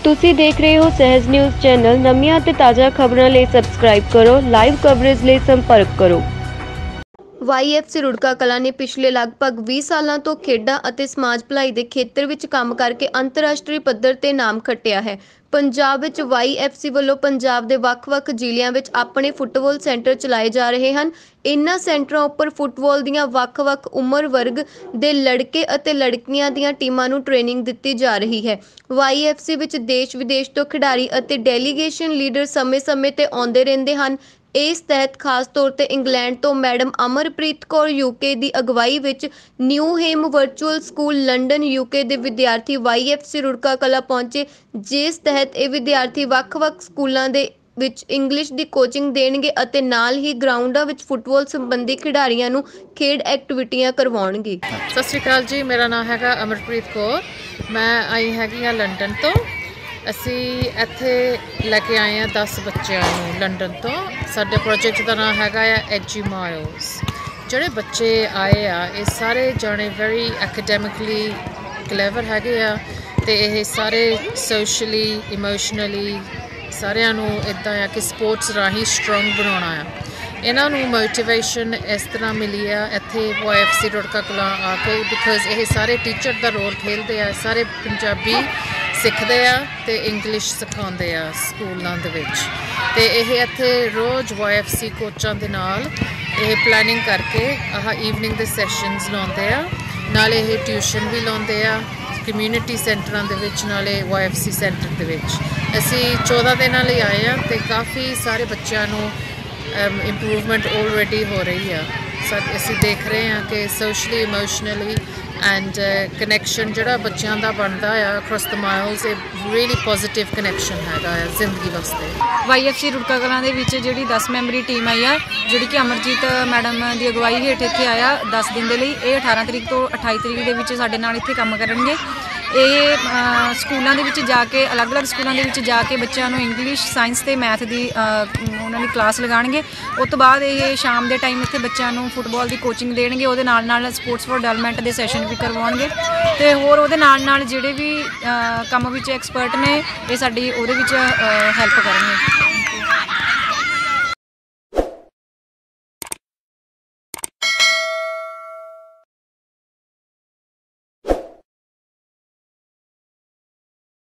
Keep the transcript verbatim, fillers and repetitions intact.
ਤੁਸੀਂ ਦੇਖ ਰਹੇ ਹੋ ਸਹਿਜ ਨਿਊਜ਼ ਚੈਨਲ। ਨਵੀਆਂ ਤੇ ਤਾਜ਼ਾ ਖਬਰਾਂ ਲਈ ਸਬਸਕ੍ਰਾਈਬ ਕਰੋ। ਲਾਈਵ ਕਵਰੇਜ ਲਈ ਸੰਪਰਕ ਕਰੋ। Y F C Rurka Kalan ਨੇ ਪਿਛਲੇ ਲਗਭਗ ਵੀਹ ਸਾਲਾਂ ਤੋਂ ਖੇਡਾਂ ਅਤੇ ਸਮਾਜ ਭਲਾਈ ਦੇ ਖੇਤਰ ਵਿੱਚ ਕੰਮ ਕਰਕੇ ਅੰਤਰਰਾਸ਼ਟਰੀ ਪੱਧਰ ਤੇ ਨਾਮ ਖੱਟਿਆ ਹੈ। ਪੰਜਾਬ ਵਿੱਚ ਵਾਈ ਐਫ ਸੀ ਵੱਲੋਂ ਪੰਜਾਬ ਦੇ ਵੱਖ-ਵੱਖ ਜ਼ਿਲ੍ਹਿਆਂ ਵਿੱਚ ਆਪਣੇ ਫੁੱਟਬਾਲ ਸੈਂਟਰ ਚਲਾਏ ਜਾ ਰਹੇ ਹਨ। ਇਨ੍ਹਾਂ ਸੈਂਟਰਾਂ ਉੱਪਰ ਫੁੱਟਬਾਲ ਦੀਆਂ ਵੱਖ-ਵੱਖ ਉਮਰ ਵਰਗ ਦੇ ਲੜਕੇ ਅਤੇ ਲੜਕੀਆਂ ਦੀਆਂ ਟੀਮਾਂ ਨੂੰ ਟ੍ਰੇਨਿੰਗ ਦਿੱਤੀ ਜਾ ਰਹੀ ਹੈ। ਵਾਈ ਐਫ ਸੀ ਵਿੱਚ ਦੇਸ਼-ਵਿਦੇਸ਼ ਤੋਂ ਖਿਡਾਰੀ ਅਤੇ ਡੈਲੀਗੇਸ਼ਨ ਲੀਡਰ ਸਮੇਂ-ਸਮੇਂ ਤੇ ਆਉਂਦੇ ਰਹਿੰਦੇ ਹਨ। ਇਸ ਤਹਿਤ ਖਾਸ ਤੌਰ ਤੇ ਇੰਗਲੈਂਡ ਤੋਂ ਮੈਡਮ ਅਮਰਪ੍ਰੀਤ ਕੌਰ ਯੂਕੇ ਦੀ ਅਗਵਾਈ ਵਿੱਚ Newham virtual school London UK ਦੇ ਵਿਦਿਆਰਥੀ Y F C Rurka Kalan ਪਹੁੰਚੇ, ਜਿਸ ਤਹਿਤ ਇਹ ਵਿਦਿਆਰਥੀ ਵੱਖ-ਵੱਖ ਸਕੂਲਾਂ ਦੇ ਵਿੱਚ ਇੰਗਲਿਸ਼ ਦੀ ਕੋਚਿੰਗ ਦੇਣਗੇ ਅਤੇ ਨਾਲ ਹੀ ਗਰਾਊਂਡਾਂ ਵਿੱਚ ਫੁੱਟਬਾਲ ਸੰਬੰਧੀ ਖਿਡਾਰੀਆਂ ਨੂੰ ਖੇਡ ਐਕਟੀਵਿਟੀਆਂ ਕਰਵਾਉਣਗੇ। ਸਤਿ ਸ਼੍ਰੀ ਅਕਾਲ ਜੀ, ਮੇਰਾ ਨਾਮ ਹੈਗਾ ਅਮਰਪ੍ਰੀਤ ਕੌਰ। ਮੈਂ ਆਈ ਹੈਗੀ ਹਾਂ ਲੰਡਨ ਤੋਂ। ਅਸੀਂ ਇੱਥੇ ਲੈ ਕੇ ਆਏ ਹਾਂ ਦਸ ਬੱਚਿਆਂ ਨੂੰ ਲੰਡਨ ਤੋਂ। ਸਾਡੇ ਪ੍ਰੋਜੈਕਟ ਦਾ ਨਾਮ ਹੈਗਾ ਆ ਐਜੀ ਮਾਈਲਸ। ਜਿਹੜੇ ਬੱਚੇ ਆਏ ਆ ਇਹ ਸਾਰੇ ਜਾਣੇ ਵੈਰੀ ਐਕੈਡੈਮਿਕਲੀ ਕਲੈਵਰ ਹੈਗੇ ਆ ਅਤੇ ਇਹ ਸਾਰੇ ਸੋਸ਼ਲੀ ਇਮੋਸ਼ਨਲੀ ਸਾਰਿਆਂ ਨੂੰ ਇੱਦਾਂ ਆ ਕਿ ਸਪੋਰਟਸ ਰਾਹੀਂ ਸਟਰੋਂਗ ਬਣਾਉਣਾ ਆ। ਇਹਨਾਂ ਨੂੰ ਮੋਟੀਵੇਸ਼ਨ ਇਸ ਤਰ੍ਹਾਂ ਮਿਲੀ ਆ ਇੱਥੇ Y F C Rurka Kalan ਆ ਕੇ, ਬਿਕੋਜ਼ ਇਹ ਸਾਰੇ ਟੀਚਰ ਦਾ ਰੋਲ ਖੇਡਦੇ ਆ। ਸਾਰੇ ਪੰਜਾਬੀ ਸਿੱਖਦੇ ਆ ਅਤੇ ਇੰਗਲਿਸ਼ ਸਿਖਾਉਂਦੇ ਆ ਸਕੂਲਾਂ ਦੇ ਵਿੱਚ। ਅਤੇ ਇਹ ਇੱਥੇ ਰੋਜ਼ ਵਾਈ ਐਫ ਸੀ ਕੋਚਾਂ ਦੇ ਨਾਲ ਇਹ ਪਲੈਨਿੰਗ ਕਰਕੇ ਆਹ ਈਵਨਿੰਗ ਦੇ ਸੈਸ਼ਨਸ ਲਾਉਂਦੇ ਆ। ਨਾਲੇ ਇਹ ਟਿਊਸ਼ਨ ਵੀ ਲਾਉਂਦੇ ਆ ਕਮਿਊਨਿਟੀ ਸੈਂਟਰਾਂ ਦੇ ਵਿੱਚ, ਨਾਲੇ ਵਾਈ ਐਫ ਸੀ ਸੈਂਟਰ ਦੇ ਵਿੱਚ। ਅਸੀਂ ਚੌਦਾਂ ਦਿਨਾਂ ਲਈ ਆਏ ਹਾਂ ਅਤੇ ਕਾਫੀ ਸਾਰੇ ਬੱਚਿਆਂ ਨੂੰ ਇੰਪਰੂਵਮੈਂਟ ਆਲਰੇਡੀ ਹੋ ਰਹੀ ਆ। ਅਸੀਂ ਦੇਖ ਰਹੇ ਹਾਂ ਕਿ ਸੋਸ਼ਲੀ ਇਮੋਸ਼ਨਲੀ ਐਂਡ ਕਨੈਕਸ਼ਨ ਜਿਹੜਾ ਬੱਚਿਆਂ ਦਾ ਬਣਦਾ ਆ ਅਕ੍ਰੋਸ ਦ ਮਾਈਲਸ, ਇਹ ਰੀਅਲੀ ਪੋਜ਼ੀਟਿਵ ਕਨੈਕਸ਼ਨ ਹੈਗਾ ਆ ਜ਼ਿੰਦਗੀ ਵਾਸਤੇ। Y F C Rurka Kalan ਦੇ ਵਿੱਚ ਜਿਹੜੀ ਦਸ ਮੈਂਬਰੀ ਟੀਮ ਆਈ ਆ, ਜਿਹੜੀ ਕਿ ਅਮਰਜੀਤ ਮੈਡਮ ਦੀ ਅਗਵਾਈ ਹੇਠ ਇੱਥੇ ਆਇਆ ਦਸ ਦਿਨ ਦੇ ਲਈ। ਇਹ ਅਠਾਰਾਂ ਤਰੀਕ ਤੋਂ ਅਠਾਈ ਤਰੀਕ ਦੇ ਵਿੱਚ ਸਾਡੇ ਨਾਲ ਇੱਥੇ ਕੰਮ ਕਰਨਗੇ। ਇਹ ਸਕੂਲਾਂ ਦੇ ਵਿੱਚ ਜਾ ਕੇ ਅਲੱਗ-ਅਲੱਗ ਸਕੂਲਾਂ ਦੇ ਵਿੱਚ ਜਾ ਕੇ ਬੱਚਿਆਂ ਨੂੰ ਇੰਗਲਿਸ਼, ਸਾਇੰਸ ਅਤੇ ਮੈਥ ਦੀ ਉਹਨਾਂ ਦੀ ਕਲਾਸ ਲਗਾਉਣਗੇ। ਉਸ ਤੋਂ ਬਾਅਦ ਇਹ ਸ਼ਾਮ ਦੇ ਟਾਈਮ ਇੱਥੇ ਬੱਚਿਆਂ ਨੂੰ ਫੁੱਟਬਾਲ ਦੀ ਕੋਚਿੰਗ ਦੇਣਗੇ। ਉਹਦੇ ਨਾਲ ਨਾਲ ਸਪੋਰਟਸ ਫॉर ਡਿਵੈਲਪਮੈਂਟ ਦੇ ਸੈਸ਼ਨ ਵੀ ਕਰਵਾਉਣਗੇ ਅਤੇ ਹੋਰ ਉਹਦੇ ਨਾਲ ਨਾਲ ਜਿਹੜੇ ਵੀ ਕੰਮ ਵਿੱਚ ਐਕਸਪਰਟ ਨੇ ਇਹ ਸਾਡੀ ਉਹਦੇ ਵਿੱਚ ਹੈਲਪ ਕਰਨਗੇ।